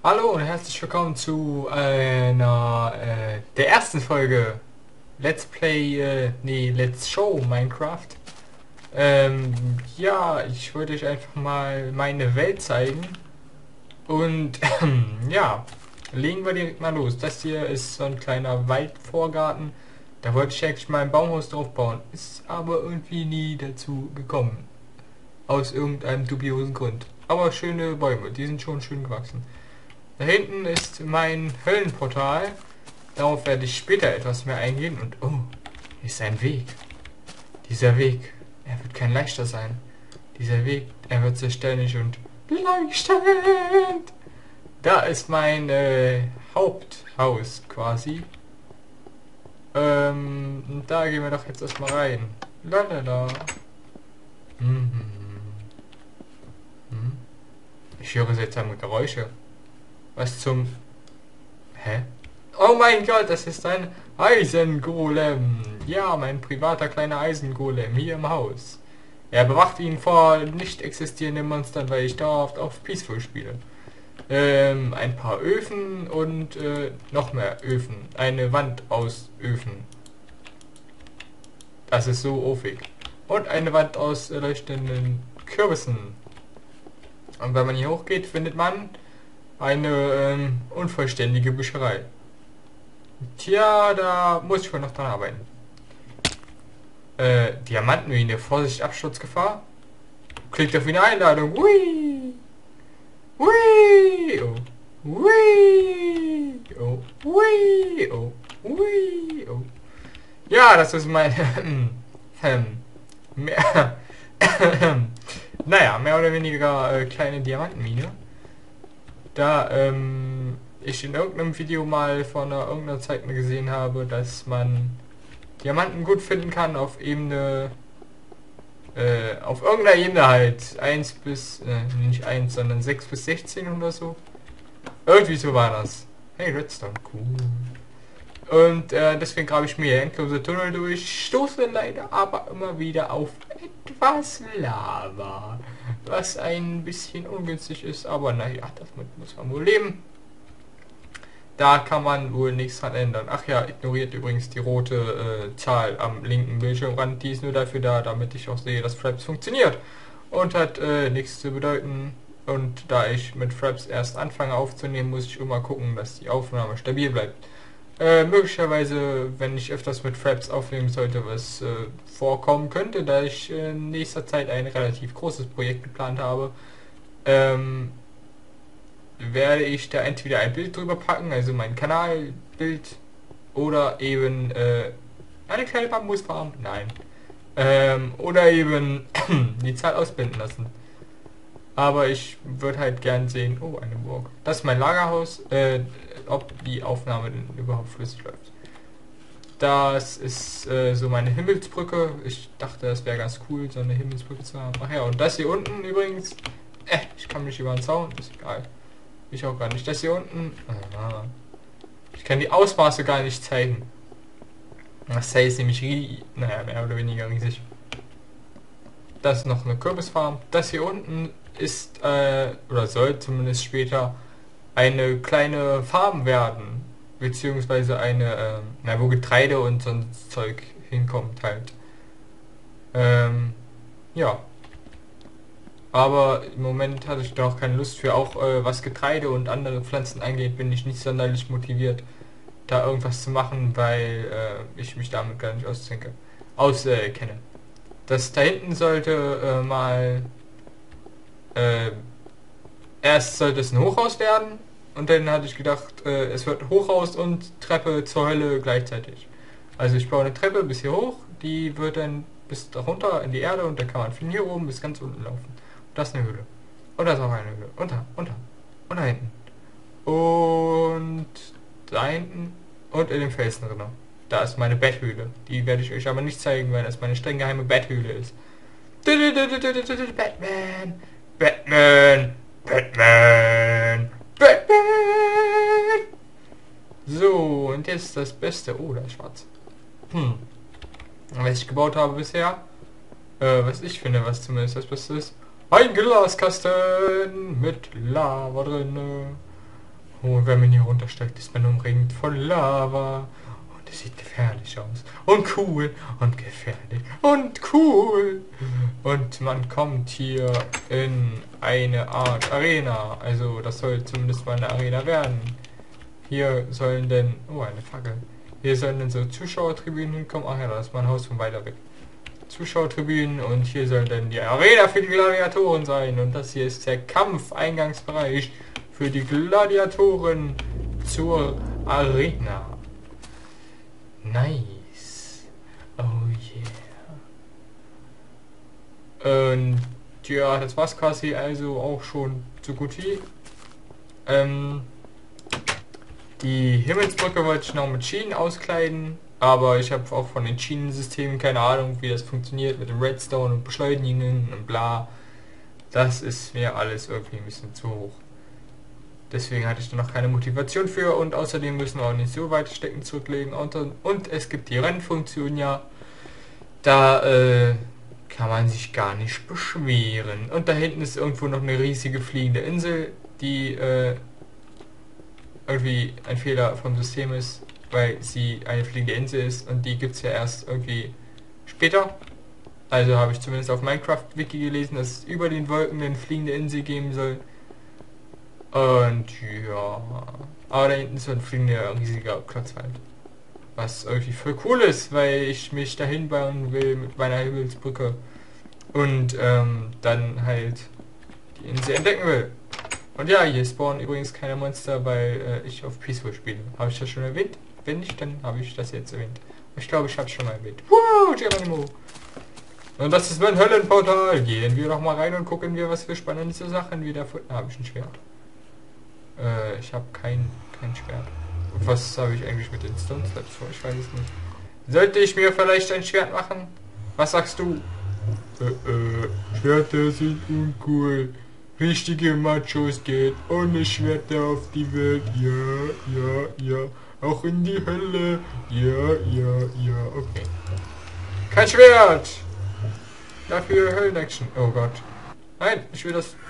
Hallo und herzlich willkommen zu einer der ersten Folge Let's Play, Let's Show Minecraft. Ja, ich wollte euch einfach mal meine Welt zeigen und ja, legen wir direkt mal los. Das hier ist so ein kleiner Waldvorgarten. Da wollte ich eigentlich mal ein Baumhaus drauf bauen, ist aber irgendwie nie dazu gekommen. Aus irgendeinem dubiosen Grund. Aber schöne Bäume, die sind schon schön gewachsen. Da hinten ist mein Höllenportal. Darauf werde ich später etwas mehr eingehen. Und oh, hier ist ein Weg. Dieser Weg, er wird kein leichter sein. Dieser Weg, er wird sehr ständig und leuchtend. Da ist mein Haupthaus quasi. Und da gehen wir doch jetzt erstmal rein. Lalala. Mhm. Ich höre seltsame Geräusche. Was zum... Hä? Oh mein Gott, das ist ein Eisengolem. Ja, mein privater kleiner Eisengolem hier im Haus. Er bewacht ihn vor nicht existierenden Monstern, weil ich dauerhaft auf Peaceful spiele. Ein paar Öfen und noch mehr Öfen. Eine Wand aus Öfen. Das ist so ofig. Und eine Wand aus leuchtenden Kürbissen. Und wenn man hier hochgeht, findet man eine unvollständige Bücherei. Tja, da muss ich wohl noch dran arbeiten. Diamantenmine, Vorsicht, Absturzgefahr. Klickt auf eine Einladung. Hui! Hui! Oh. Hui! Oh. Hui! Oh. Hui! Oh. Ja, das ist mein... mehr, naja, mehr oder weniger kleine Diamantenmine. Da ich in irgendeinem Video mal von irgendeiner Zeit mal gesehen habe, dass man Diamanten gut finden kann auf Ebene, auf irgendeiner Ebene halt, 1 bis, nicht 1, sondern 6 bis 16 oder so. Irgendwie so war das. Hey, Redstone, cool. Und deswegen grabe ich mir endlose Tunnel durch, stoße leider aber immer wieder auf etwas Lava, was ein bisschen ungünstig ist, aber naja, damit muss man wohl leben. Da kann man wohl nichts dran ändern. Ach ja, ignoriert übrigens die rote Zahl am linken Bildschirmrand, die ist nur dafür da, damit ich auch sehe, dass Fraps funktioniert und hat nichts zu bedeuten. Und da ich mit Fraps erst anfange aufzunehmen, muss ich immer gucken, dass die Aufnahme stabil bleibt. Möglicherweise, wenn ich öfters mit Fraps aufnehmen sollte, was vorkommen könnte, da ich in nächster Zeit ein relativ großes Projekt geplant habe, werde ich da entweder ein Bild drüber packen, also mein Kanalbild, oder eben eine kleine Bambusfarm, nein, oder eben die Zahl ausblenden lassen. Aber ich würde halt gern sehen, oh, eine Burg. Das ist mein Lagerhaus, ob die Aufnahme denn überhaupt flüssig läuft. Das ist so meine Himmelsbrücke. Ich dachte, das wäre ganz cool, so eine Himmelsbrücke zu haben. Ach ja, und das hier unten übrigens, ich kann mich über den Zaun, ist egal. Ich auch gar nicht. Das hier unten, ich kann die Ausmaße gar nicht zeigen. Das heißt nämlich, naja, mehr oder weniger riesig. Das ist noch eine Kürbisfarm. Das hier unten ist, oder soll zumindest später, eine kleine Farm werden. Beziehungsweise eine, wo Getreide und so ein Zeug hinkommt halt. Ja. Aber im Moment hatte ich da auch keine Lust für. Auch was Getreide und andere Pflanzen angeht, bin ich nicht sonderlich motiviert, da irgendwas zu machen, weil ich mich damit gar nicht auskenne. Das da hinten sollte mal... erst sollte es ein Hochhaus werden und dann hatte ich gedacht, es wird Hochhaus und Treppe zur Hölle gleichzeitig. Also ich baue eine Treppe bis hier hoch, die wird dann bis darunter in die Erde und dann kann man von hier oben bis ganz unten laufen. Und das ist eine Höhle. Und das ist auch eine Höhle. Und da hinten. Und da hinten und in dem Felsen drin. Da ist meine Betthöhle. Die werde ich euch aber nicht zeigen, weil das meine streng geheime Betthöhle ist. Batman! Batman! Batman! Batman! So, und jetzt das Beste. Oh, da ist schwarz. Was ich gebaut habe bisher, was ich finde, was zumindest das Beste ist, ein Glaskasten mit Lava drin. Und wenn man hier runtersteigt, ist man umringt von Lava. Und es sieht gefährlich aus. Und cool. Und gefährlich. Und cool. Und man kommt hier in eine Art Arena. Also das soll zumindest mal eine Arena werden. Hier sollen denn... Oh, eine Fackel. Hier sollen dann so Zuschauertribünen hinkommen. Ach ja, da ist mein Haus von weiter weg. Zuschauertribünen und hier soll dann die Arena für die Gladiatoren sein. Und das hier ist der Kampfeingangsbereich für die Gladiatoren zur Arena. Nice. Oh yeah. Und ja, das war's quasi also auch schon so gut wie. Die Himmelsbrücke wollte ich noch mit Schienen auskleiden, aber ich habe auch von den Schienensystemen keine Ahnung, wie das funktioniert mit dem Redstone und Beschleunigen und bla. Das ist mir alles irgendwie ein bisschen zu hoch. Deswegen hatte ich da noch keine Motivation für und außerdem müssen wir auch nicht so weit Stecken zurücklegen und es gibt die Rennfunktion ja. Da kann man sich gar nicht beschweren. Und da hinten ist irgendwo noch eine riesige fliegende Insel, die irgendwie ein Fehler vom System ist, weil sie eine fliegende Insel ist und die gibt es ja erst irgendwie später. Also habe ich zumindest auf Minecraft-Wiki gelesen, dass es über den Wolken eine fliegende Insel geben soll. Und ja, aber da hinten ist so ein fliegender riesiger Klotzwald. Was irgendwie voll cool ist, weil ich mich dahin bauen will mit meiner Himmelsbrücke. Und dann halt die Insel entdecken will. Und ja, hier spawnen übrigens keine Monster, weil ich auf Peaceful spiele. Habe ich das schon erwähnt? Wenn nicht, dann habe ich das jetzt erwähnt. Ich glaube, ich habe es schon mal erwähnt. Wow, Geronimo! Und das ist mein Höllenportal. Gehen wir doch mal rein und gucken wir, was für spannende Sachen wir da finden. Habe ich ein Schwert? Ich habe kein Schwert. Was habe ich eigentlich mit den Stone Slabs vor? Ich weiß es nicht. Sollte ich mir vielleicht ein Schwert machen? Was sagst du? Schwerter sind uncool. Richtige Machos geht ohne Schwerter auf die Welt. Ja. Auch in die Hölle. Ja. Okay. Kein Schwert! Dafür Höllen-Action. Oh Gott. Nein, ich will das...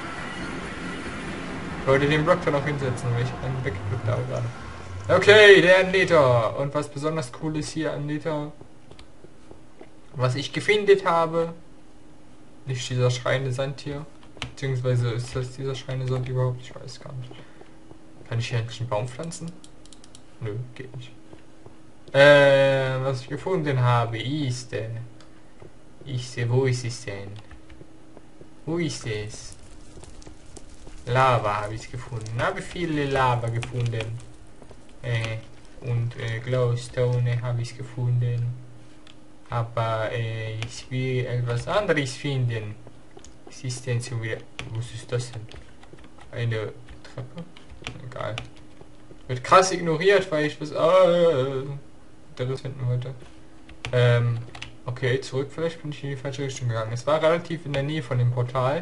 Ich wollte den Block da noch hinsetzen, weil ich einen weggedrückt habe gerade. Okay, der Nether. Und was besonders cool ist hier am Nether, was ich gefunden habe, nicht dieser schreiende Sandtier, beziehungsweise ist das dieser schreiende Sand überhaupt? Ich weiß gar nicht. Kann ich hier eigentlich einen Baum pflanzen? Nö, geht nicht. Was ich gefunden habe, ist wo ist es denn? Wo ist es? Lava habe ich gefunden. Habe viele Lava gefunden. Und Glowstone habe ich gefunden. Aber ich will etwas anderes finden. Was ist denn so wieder? Was ist das denn? Eine Treppe? Egal. Wird krass ignoriert, weil ich was anderes finden wollte. Okay, zurück. Vielleicht bin ich in die falsche Richtung gegangen. Es war relativ in der Nähe von dem Portal.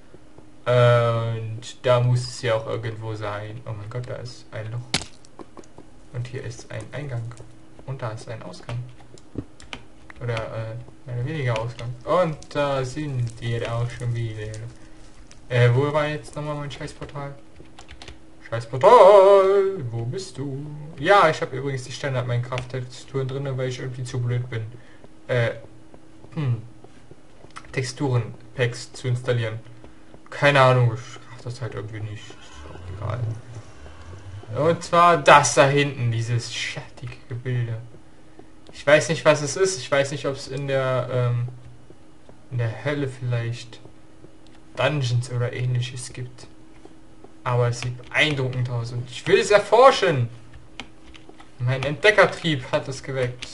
Und da muss es ja auch irgendwo sein. Oh mein Gott, da ist ein Loch. Und hier ist ein Eingang. Und da ist ein Ausgang. Oder mehr oder weniger Ausgang. Und da sind wir auch schon wieder. Wo war jetzt nochmal mein Scheißportal? Scheißportal! Wo bist du? Ja, ich habe übrigens die Standard-Minecraft-Texturen drin, weil ich irgendwie zu blöd bin. Texturen-Packs zu installieren. Keine Ahnung, ich mach das halt irgendwie nicht. Ist auch egal. Und zwar das da hinten, dieses schattige Gebilde. Ich weiß nicht, was es ist. Ich weiß nicht, ob es in der Hölle vielleicht Dungeons oder ähnliches gibt. Aber es sieht beeindruckend aus und ich will es erforschen. Mein Entdeckertrieb hat es geweckt.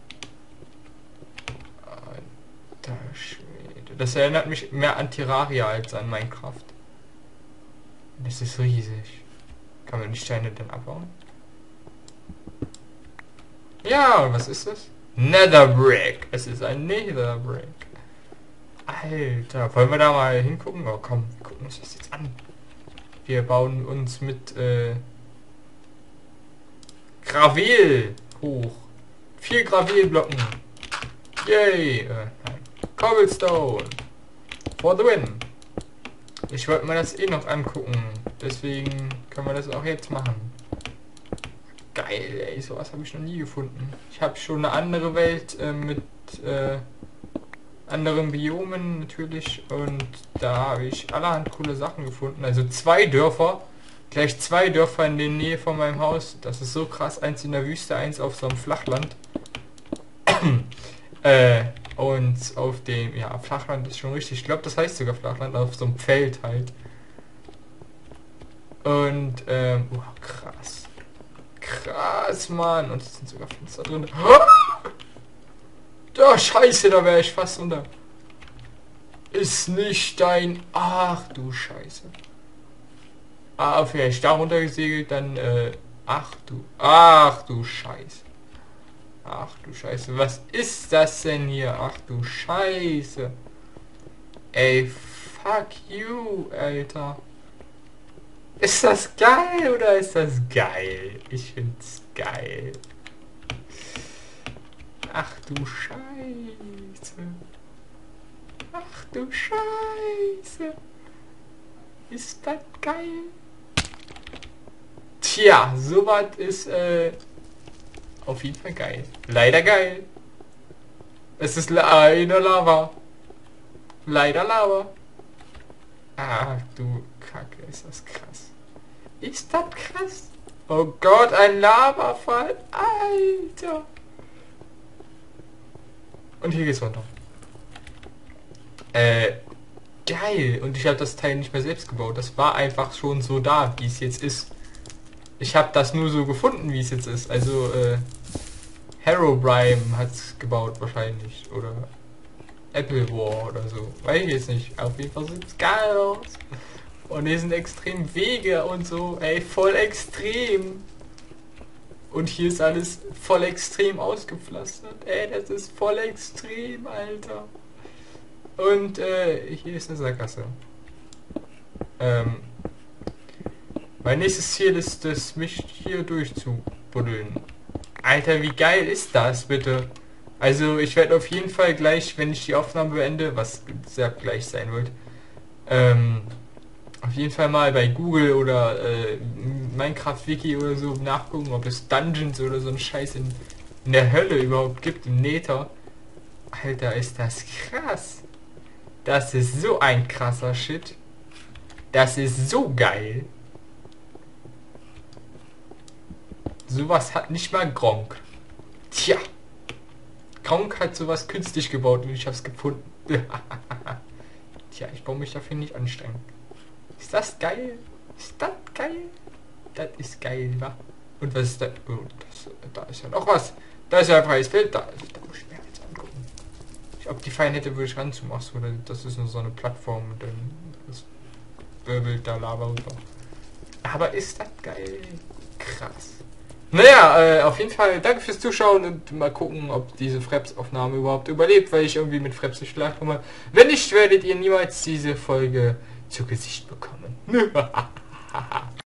Alter Schwede. Das erinnert mich mehr an Terraria als an Minecraft. Das ist riesig. Kann man die Steine denn abbauen? Ja, und was ist das? Netherbrick. Es ist ein Netherbrick. Alter, wollen wir da mal hingucken? Oh komm, wir gucken uns das jetzt an. Wir bauen uns mit Gravel hoch. 4 Gravelblocken. Yay. Nein. Cobblestone. For the win. Ich wollte mir das eh noch angucken. Deswegen können wir das auch jetzt machen. Geil, ey, sowas habe ich noch nie gefunden. Ich habe schon eine andere Welt mit anderen Biomen natürlich und da habe ich allerhand coole Sachen gefunden. Also 2 Dörfer, gleich 2 Dörfer in der Nähe von meinem Haus. Das ist so krass, eins in der Wüste, eins auf so einem Flachland. Und auf dem, ja, Flachland ist schon richtig, ich glaube das heißt sogar Flachland, auf so einem Feld halt. Und, oh, krass. Krass, Mann. Und es sind sogar Fenster drin. Da, scheiße, da wäre ich fast unter. Ist nicht dein... Ach, du Scheiße. Ah, wäre ich da runter gesegelt, dann, Ach, du Scheiße. Ach, du Scheiße. Was ist das denn hier? Ach, du Scheiße. Ey, fuck you, Alter. Ist das geil oder ist das geil? Ich find's geil. Ach du Scheiße. Ach du Scheiße. Ist das geil? Tja, sowas ist auf jeden Fall geil. Leider geil. Es ist leider Lava. Leider Lava. Ach du Kacke, ist das krass. Ist das krass? Oh Gott, ein Lavafall. Alter. Und hier geht's runter. Geil. Und ich habe das Teil nicht mehr selbst gebaut. Das war einfach schon so da, wie es jetzt ist. Ich habe das nur so gefunden, wie es jetzt ist. Also, Herobrine hat's gebaut wahrscheinlich. Oder Apple War oder so. Weiß ich jetzt nicht. Auf jeden Fall sieht's geil aus. Und hier sind extrem Wege und so. Ey, voll extrem. Und hier ist alles voll extrem ausgepflastert. Ey, das ist voll extrem, Alter. Und hier ist eine Sackgasse. Mein nächstes Ziel ist es, mich hier durchzubuddeln. Alter, wie geil ist das, bitte? Also, ich werde auf jeden Fall gleich, wenn ich die Aufnahme beende, was sehr gleich sein wird, auf jeden Fall mal bei Google oder Minecraft-Wiki oder so nachgucken, ob es Dungeons oder so einen Scheiß in der Hölle überhaupt gibt, im Nether. Alter, ist das krass. Das ist so ein krasser Shit. Das ist so geil. Sowas hat nicht mal Gronkh. Tja. Gronkh hat sowas künstlich gebaut und ich hab's gefunden. Tja, ich brauche mich dafür nicht anstrengen. Ist das geil? Ist das geil? Das ist geil, wa? Und was ist das? Oh, da ist ja noch was. Da ist ja ein freies Feld. Da muss ich mir jetzt angucken. Ob die Fein hätte, würde ich ranzumachst, oder das ist nur so eine Plattform und dann das wirbelt da Lava rüber. Aber ist das geil? Krass. Naja, auf jeden Fall danke fürs Zuschauen und mal gucken, ob diese Fraps-Aufnahme überhaupt überlebt, weil ich irgendwie mit Fraps nicht klarkomme. Wenn nicht, werdet ihr niemals diese Folge zu Gesicht bekommen.